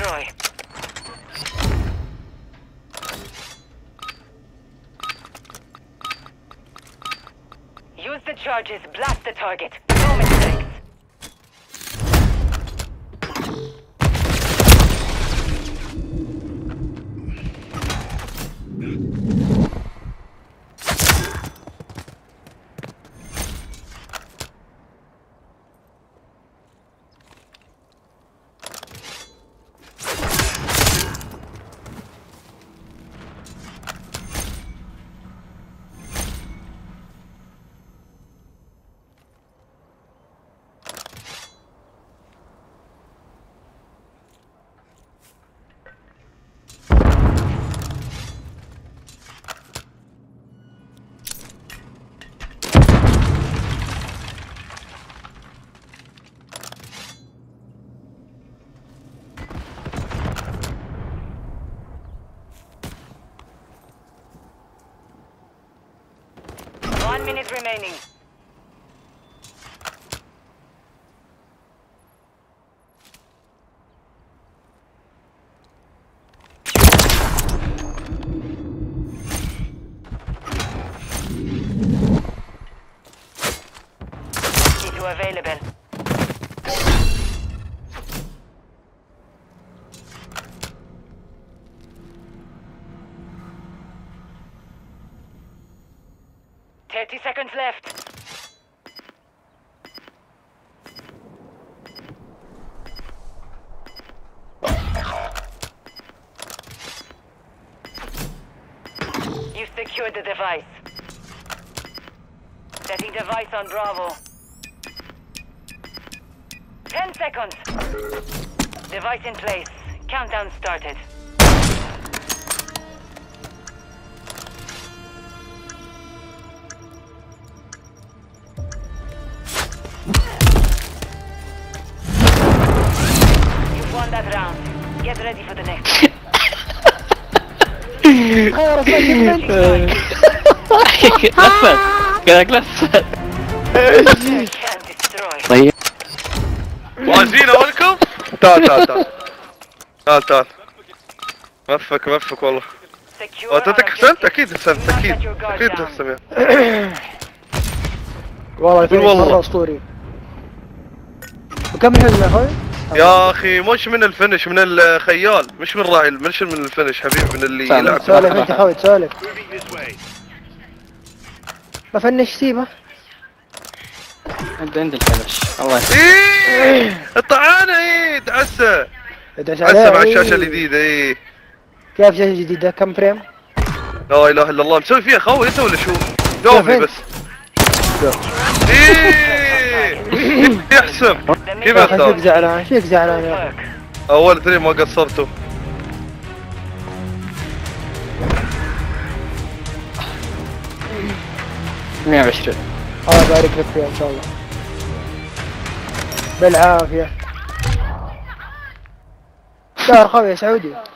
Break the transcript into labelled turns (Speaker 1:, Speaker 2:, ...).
Speaker 1: destroy. Use the charges, blast the target. No mistakes. One minute remaining. T2 available. Thirty seconds left. You secured the device. Setting device on Bravo. 10 seconds. Device in place. Countdown started. You've won that round. Get ready for the next.
Speaker 2: لفت قالك لفت.
Speaker 1: Can destroy.
Speaker 2: طيب
Speaker 3: واجين اولكم؟ تعال مفك والله.
Speaker 1: Secure
Speaker 3: واتتك
Speaker 1: our
Speaker 3: حسنت؟
Speaker 1: objective.
Speaker 3: اكيد حسنت
Speaker 1: Do not
Speaker 3: اكيد
Speaker 1: let your guard
Speaker 3: اكيد
Speaker 1: down.
Speaker 3: تحسن.
Speaker 4: والله الفينش
Speaker 3: والله.
Speaker 4: مرة اسطوري. وكم الحزمة يا اخوي؟
Speaker 3: يا اخي مش من الفينش، من الخيال، مش من راعي، مش من الفينش حبيبي، من اللي
Speaker 2: سالم.
Speaker 3: يلعب.
Speaker 4: سولف انت حاول تسولف. بفنش سيبه.
Speaker 2: انت عند الفلش الله يسلمك.
Speaker 3: ايه الطعانة ايه تعسى
Speaker 4: ادعس
Speaker 3: تعسى مع
Speaker 4: عليه.
Speaker 3: الشاشة الجديدة ايه.
Speaker 4: كيف شاشة جديدة؟ كم فريم؟
Speaker 3: لا اله الا الله، مسوي فيها خوي انت ولا شو؟ جاوبني بس. ايه يحسم كيف
Speaker 4: فيك
Speaker 3: اختار؟
Speaker 4: زعلان، فيك زعلان يا اخي.
Speaker 3: اول تري ما قصرتوا.
Speaker 2: مية وعشرين.
Speaker 4: الله يبارك لك فيها ان شاء الله. بالعافية. دار خوي يا سعودي.